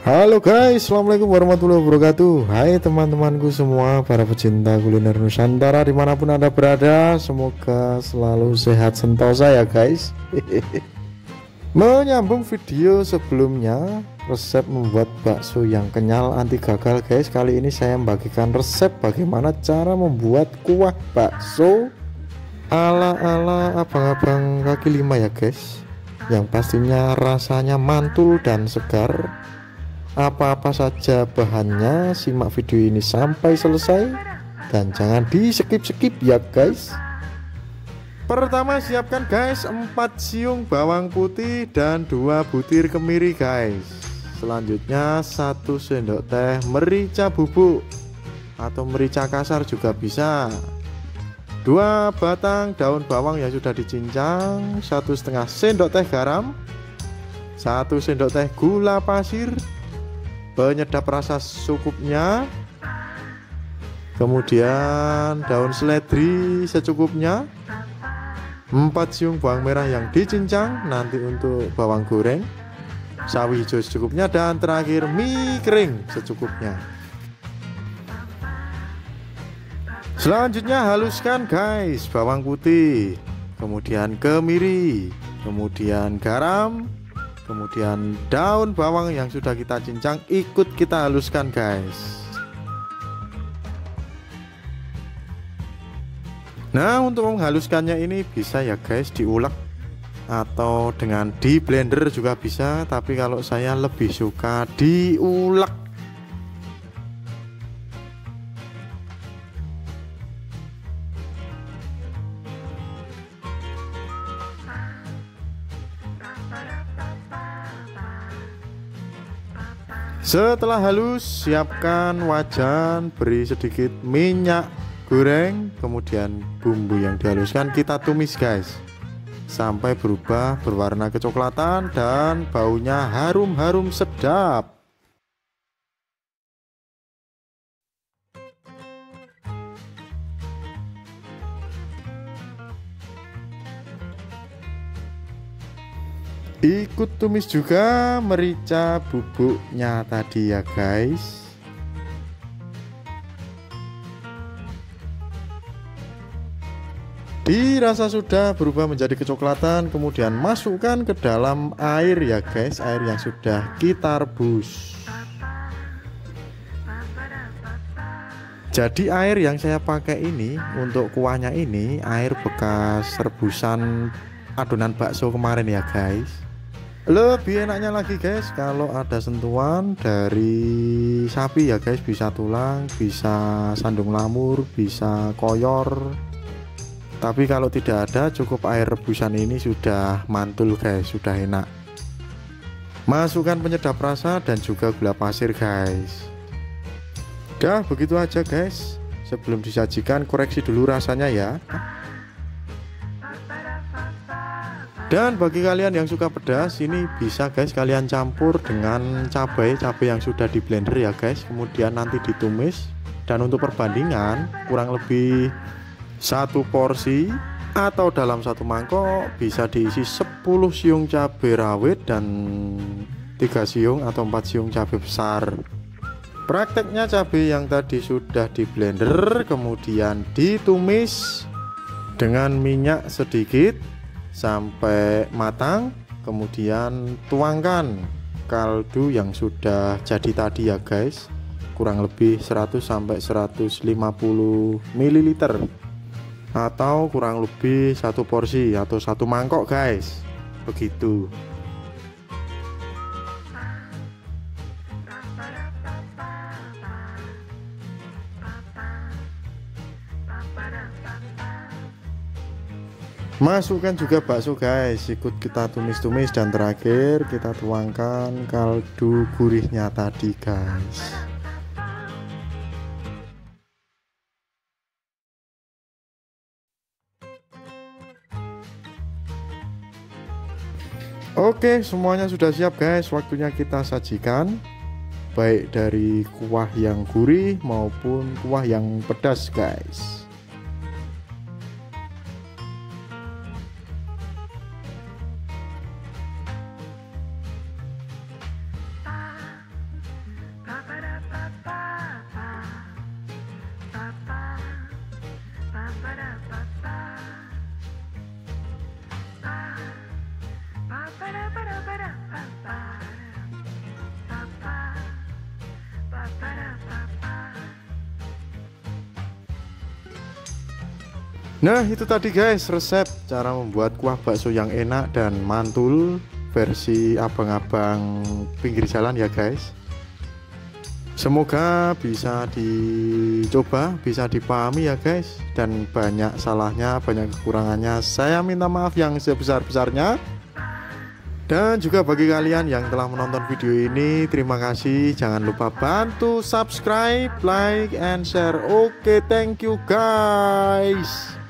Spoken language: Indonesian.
Halo guys, assalamualaikum warahmatullahi wabarakatuh. Hai teman-temanku semua, para pecinta kuliner Nusantara dimanapun anda berada, semoga selalu sehat sentosa ya guys. Menyambung video sebelumnya, resep membuat bakso yang kenyal anti gagal guys. Kali ini saya membagikan resep bagaimana cara membuat kuah bakso ala-ala abang-abang kaki lima ya guys, yang pastinya rasanya mantul dan segar. Apa-apa saja bahannya, simak video ini sampai selesai dan jangan di skip-skip ya guys. Pertama siapkan guys 4 siung bawang putih dan 2 butir kemiri guys. Selanjutnya 1 sendok teh merica bubuk atau merica kasar juga bisa. 2 batang daun bawang yang sudah dicincang, 1,5 sendok teh garam, 1 sendok teh gula pasir, penyedap rasa secukupnya, kemudian daun seledri secukupnya, 4 siung bawang merah yang dicincang nanti untuk bawang goreng, sawi hijau secukupnya, dan terakhir mie kering secukupnya. Selanjutnya haluskan guys bawang putih, kemudian kemiri, kemudian garam, kemudian daun bawang yang sudah kita cincang ikut kita haluskan guys. Nah, untuk menghaluskannya ini bisa ya guys diulek atau dengan di blender juga bisa, tapi kalau saya lebih suka diulek. Setelah halus, siapkan wajan, beri sedikit minyak goreng, kemudian bumbu yang dihaluskan kita tumis guys sampai berubah berwarna kecoklatan dan baunya harum-harum sedap. Ikut tumis juga merica bubuknya tadi ya guys. Dirasa sudah berubah menjadi kecoklatan, kemudian masukkan ke dalam air ya guys, air yang sudah kita rebus. Jadi air yang saya pakai ini untuk kuahnya ini air bekas rebusan adonan bakso kemarin ya guys. Lebih enaknya lagi guys kalau ada sentuhan dari sapi ya guys, bisa tulang, bisa sandung lamur, bisa koyor. Tapi kalau tidak ada, cukup air rebusan ini sudah mantul guys, sudah enak. Masukkan penyedap rasa dan juga gula pasir guys. Dah begitu aja guys. Sebelum disajikan koreksi dulu rasanya ya. Dan bagi kalian yang suka pedas, ini bisa guys kalian campur dengan cabai yang sudah di blender ya guys, kemudian nanti ditumis. Dan untuk perbandingan kurang lebih 1 porsi atau dalam 1 mangkok bisa diisi 10 siung cabai rawit dan 3 siung atau 4 siung cabai besar. Prakteknya cabai yang tadi sudah di blender kemudian ditumis dengan minyak sedikit sampai matang, kemudian tuangkan kaldu yang sudah jadi tadi ya guys, kurang lebih 100 sampai 150 ml atau kurang lebih 1 porsi atau 1 mangkok guys, begitu. Masukkan juga bakso guys, ikut kita tumis-tumis dan terakhir kita tuangkan kaldu gurihnya tadi guys. Oke, semuanya sudah siap guys, waktunya kita sajikan, baik dari kuah yang gurih maupun kuah yang pedas guys. Nah itu tadi guys resep cara membuat kuah bakso yang enak dan mantul versi abang-abang pinggir jalan ya guys. Semoga bisa dicoba, bisa dipahami ya guys. Dan banyak salahnya, banyak kekurangannya saya minta maaf yang sebesar-besarnya. Dan juga bagi kalian yang telah menonton video ini, terima kasih. Jangan lupa bantu subscribe, like, and share. Oke, thank you guys.